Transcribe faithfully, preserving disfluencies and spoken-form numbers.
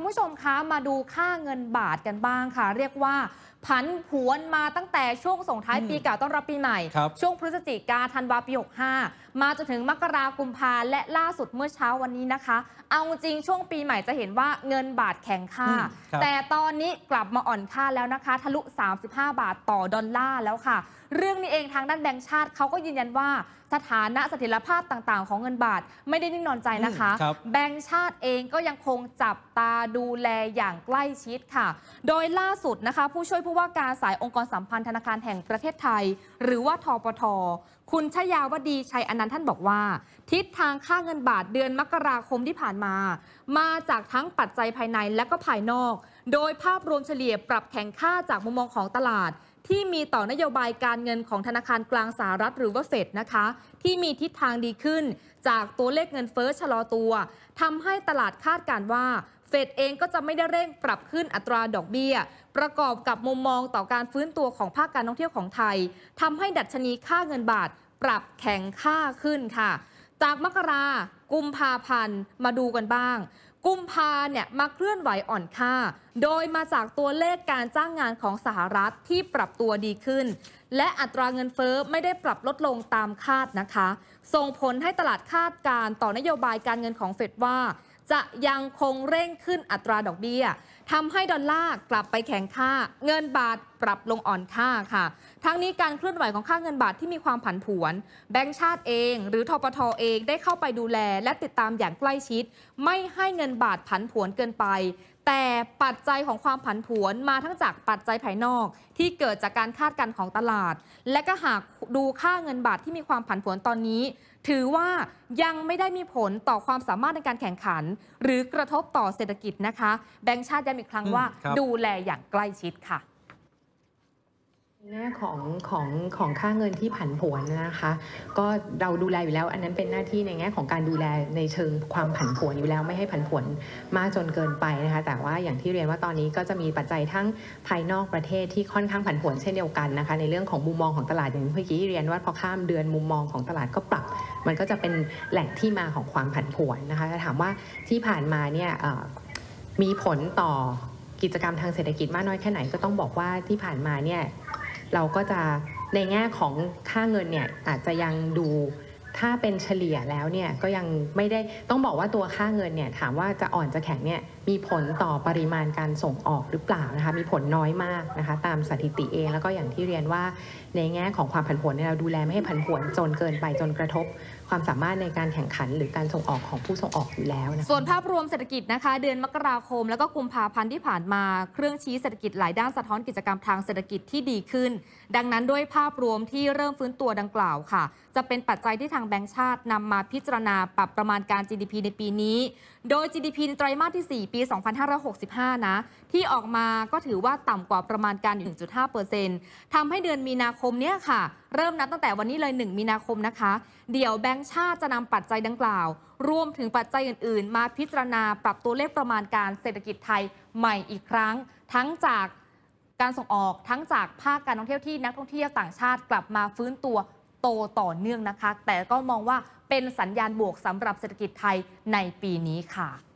ผู้ชมคะมาดูค่าเงินบาทกันบ้างค่ะเรียกว่าผันผวนมาตั้งแต่ช่วงส่งท้ายปีเก่าต้อนรับปีใหม่ช่วงพฤศจิกาธันวาปีหกสิบห้ามาจนถึงมกราคมกุมภาและล่าสุดเมื่อเช้าวันนี้นะคะเอาจริงช่วงปีใหม่จะเห็นว่าเงินบาทแข็งค่าแต่ตอนนี้กลับมาอ่อนค่าแล้วนะคะทะลุสามสิบห้าบาทต่อดอลลาร์แล้วค่ะเรื่องนี้เองทางด้านแบงก์ชาติเขาก็ยืนยันว่าสถานะเสถียรภาพต่างๆของเงินบาทไม่ได้นิ่งนอนใจนะคะแบงก์ชาติเองก็ยังคงจับตาดูแลอย่างใกล้ชิดค่ะโดยล่าสุดนะคะผู้ช่วยผู้ว่าการสายองค์กรสัมพันธ์ธนาคารแห่งประเทศไทยหรือว่าทปท.คุณชยาวดีชัยอนันต์ท่านบอกว่าทิศทางค่าเงินบาทเดือนมกราคมที่ผ่านมามาจากทั้งปัจจัยภายในและก็ภายนอกโดยภาพรวมเฉลี่ยปรับแข็งค่าจากมุมมองของตลาดที่มีต่อนโยบายการเงินของธนาคารกลางสหรัฐหรือว่าเฟดนะคะที่มีทิศทางดีขึ้นจากตัวเลขเงินเฟ้อชะลอตัวทำให้ตลาดคาดการณ์ว่าเฟดเองก็จะไม่ได้เร่งปรับขึ้นอัตราดอกเบี้ยประกอบกับมุมมองต่อการฟื้นตัวของภาคการท่องเที่ยวของไทยทำให้ดัชนีค่าเงินบาทปรับแข็งค่าขึ้นค่ะจากมกรากุมภาพันธ์มาดูกันบ้างกุมภาเนี่ยมาเคลื่อนไหวอ่อนค่าโดยมาจากตัวเลขการจ้างงานของสหรัฐที่ปรับตัวดีขึ้นและอัตราเงินเฟ้อไม่ได้ปรับลดลงตามคาดนะคะส่งผลให้ตลาดคาดการต่อนโยบายการเงินของเฟดว่าจะยังคงเร่งขึ้นอัตราดอกเบี้ยทำให้ดอลลาร์กลับไปแข็งค่าเงินบาทปรับลงอ่อนค่าค่ะทั้งนี้การเคลื่อนไหวของค่าเงินบาทที่มีความผันผวนแบงก์ชาติเองหรือทปท.เองได้เข้าไปดูแลและติดตามอย่างใกล้ชิดไม่ให้เงินบาทผันผวนเกินไปแต่ปัจจัยของความผันผวนมาทั้งจากปัจจัยภายนอกที่เกิดจากการคาดการณ์ของตลาดและก็หากดูค่าเงินบาทที่มีความผันผวนตอนนี้ถือว่ายังไม่ได้มีผลต่อความสามารถในการแข่งขันหรือกระทบต่อเศรษฐกิจนะคะแบงก์ชาติย้ำอีกครั้งว่าดูแลอย่างใกล้ชิดค่ะในแง่ของของของค่าเงินที่ผันผวนนะคะก็เราดูแลอยู่แล้วอันนั้นเป็นหน้าที่ในแง่ของการดูแลในเชิงความผันผวนอยู่แล้วไม่ให้ผันผวนมากจนเกินไปนะคะแต่ว่าอย่างที่เรียนว่าตอนนี้ก็จะมีปัจจัยทั้งภายนอกประเทศที่ค่อนข้างผันผวนเช่นเดียวกันนะคะในเรื่องของมุมมองของตลาดอย่างเมื่อกี้เรียนว่าพอข้ามเดือนมุมมองของตลาดก็ปรับมันก็จะเป็นแหล่งที่มาของความผันผวนนะคะถามว่าที่ผ่านมาเนี่ยมีผลต่อกิจกรรมทางเศรษฐกิจมากน้อยแค่ไหนก็ต้องบอกว่าที่ผ่านมาเนี่ยเราก็จะในแง่ของค่าเงินเนี่ยอาจจะยังดูถ้าเป็นเฉลี่ยแล้วเนี่ยก็ยังไม่ได้ต้องบอกว่าตัวค่าเงินเนี่ยถามว่าจะอ่อนจะแข็งเนี่ยมีผลต่อปริมาณการส่งออกหรือเปล่านะคะมีผลน้อยมากนะคะตามสถิติเองแล้วก็อย่างที่เรียนว่าในแง่ของความผันผวนเนี่ยเราดูแลไม่ให้ผันผวนจนเกินไปจนกระทบความสามารถในการแข่งขันหรือการส่งออกของผู้ส่งออกอยู่แล้วนะส่วนภาพรวมเศรษฐกิจนะคะเดือนมกราคมแล้วก็กุมภาพันธ์ที่ผ่านมาเครื่องชี้เศรษฐกิจหลายด้านสะท้อนกิจกรรมทางเศรษฐกิจที่ดีขึ้นดังนั้นด้วยภาพรวมที่เริ่มฟื้นตัวดังกล่าวค่ะจะเป็นปัจจัยที่ทางแบงก์ชาตินำมาพิจารณาปรับประมาณการ จี ดี พี ในปีนี้โดย จี ดี พี ในไตรมาสที่สี่ปีสองพันห้าร้อยหกสิบห้านะที่ออกมาก็ถือว่าต่ำกว่าประมาณการ หนึ่งจุดห้าเปอร์เซ็นต์ ทำให้เดือนมีนาคมเนี้ยค่ะเริ่มนับตั้งแต่วันนี้เลยหนึ่งมีนาคมนะคะเดี๋ยวแบงก์ชาติจะนำปัจจัยดังกล่าวรวมถึงปัจจัยอื่นๆมาพิจารณาปรับตัวเลขประมาณการเศรษฐกิจไทยใหม่อีกครั้งทั้งจากการส่งออกทั้งจากภาคการท่องเที่ยวที่นักท่องเที่ยวต่างชาติกลับมาฟื้นตัวโตต่อเนื่องนะคะแต่ก็มองว่าเป็นสัญญาณบวกสำหรับเศรษฐกิจไทยในปีนี้ค่ะ